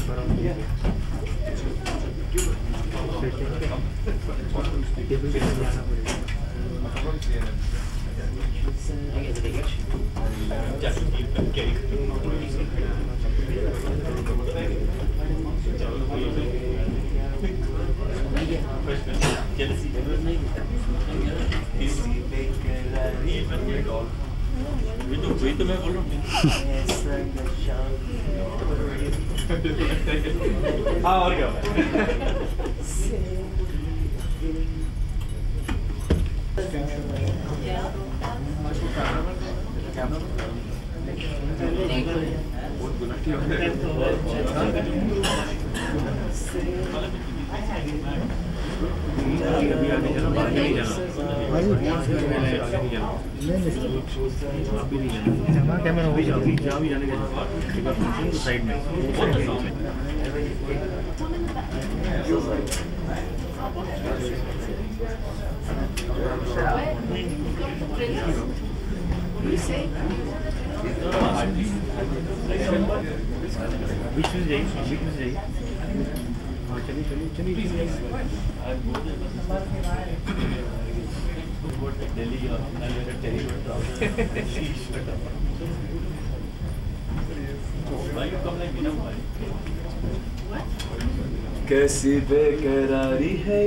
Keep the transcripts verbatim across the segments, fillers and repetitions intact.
हाँ और क्या साइड में बीच में जाइए बीच में जाइए हाँ चलिए चलिए चलिए दिल्ली कैसी बेकरारी है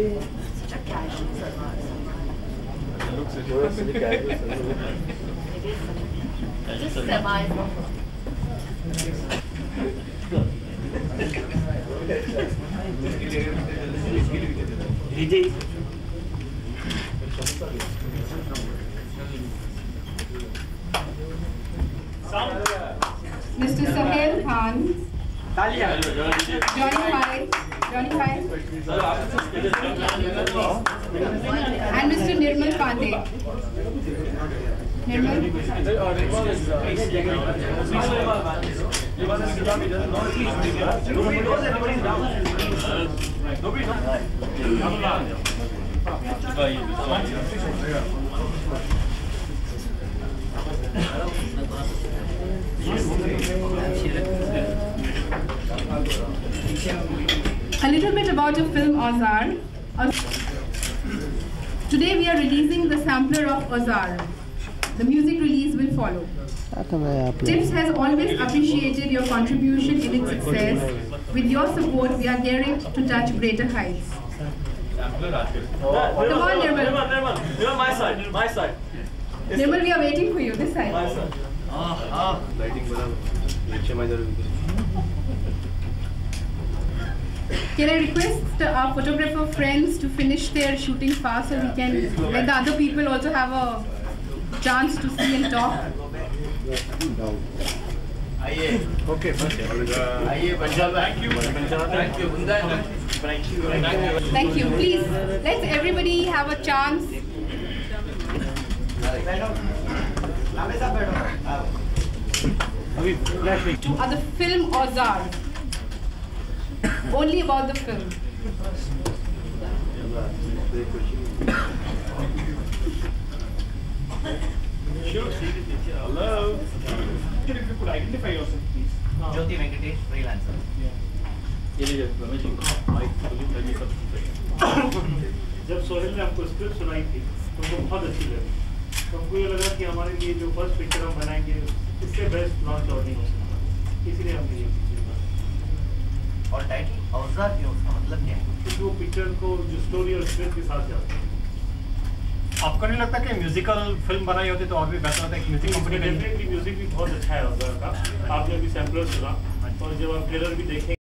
Mister Sohail Khan, Johnny Five, Johnny Five, and Mister Nirmal Pandey. Nirmal. A little bit about the film Auzaar. Today we are releasing the sampler of Auzaar. The music release will follow. Tips has always appreciated your contribution in its success. With your support, we are gearing to touch greater heights. Come on, Nirmal. Nirmal, Nirmal, my side, my side. Nirmal, we are waiting for you. This side. My side. Ah, ah. Lighting Can I request our photographer friends to finish their shooting fast so we can let the other people also have a chance to see and talk? Okay, thank you. Thank you. Thank you. Thank you. Please, let's everybody have a chance. To uh, the film Auzaar. Only about the film. Hello. If you could identify yourself, please. Jyoti Venkatesh, freelancer. जब सोहेल ने हमको script सुनाई थी तो वो बहुत अच्छी लगी तो हमको ये लगा कि हमारे लिए जो फर्स्ट पिक्चर हम बनाएंगे इससे बेस्ट लॉन्च और नहीं हो सकता इसलिए हमने ये पिक्चर बनाई और टाइटल औजार क्यों उसका मतलब क्या है क्योंकि वो पिक्चर को जो स्टोरी और स्क्रिप्ट के साथ जाता है आपको नहीं लगता कि म्यूजिकल फिल्म बनाई होती तो और भी बेहतर होता है कि म्यूजिक कंपनी डेफिनेटली म्यूजिक भी बहुत अच्छा है औजार का आपने भी सैम्पलर सुना और जब आप ट्रेलर भी देखें